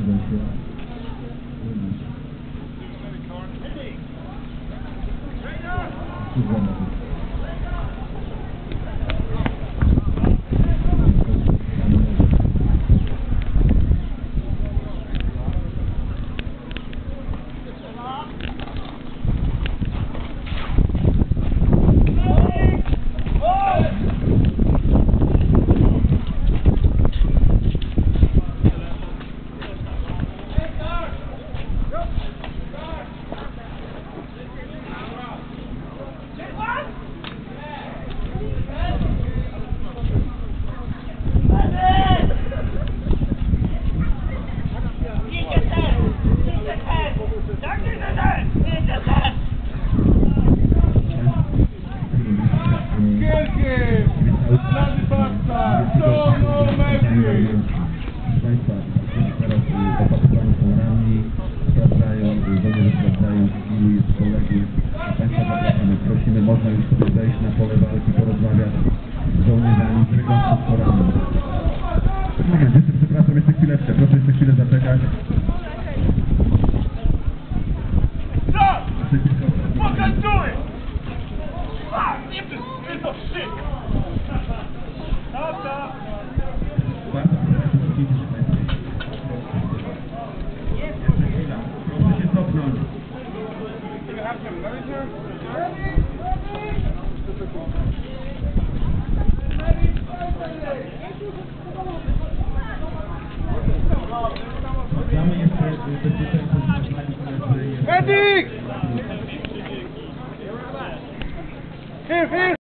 Prosimy, można już sobie wejść na pole walki, porozmawiać z żołnierzami, z rekonstruktorami. Moment, jeszcze przepraszam, jeszcze chwileczkę, proszę jeszcze chwilę zaczekać. What can I do it? If it's a shit. Stop. Bardzo proszę, ucieknijcie się Państwo. Jeszcze chwila, proszę się cofnąć. Mamy jeszcze bezpieczeństwo z Medic! Here!